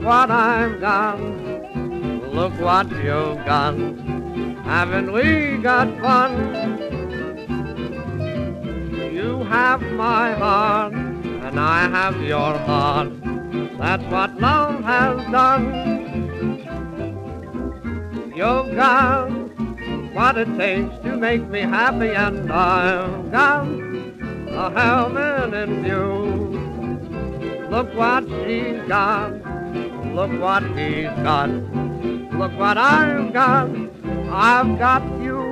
what I've got. Look what you've got. Haven't we got fun? You have my heart, and I have your heart. That's what love has done. You've got what it takes to make me happy, and I've got a helmet in view. Look what she's got, look what he's got, look what I've got you.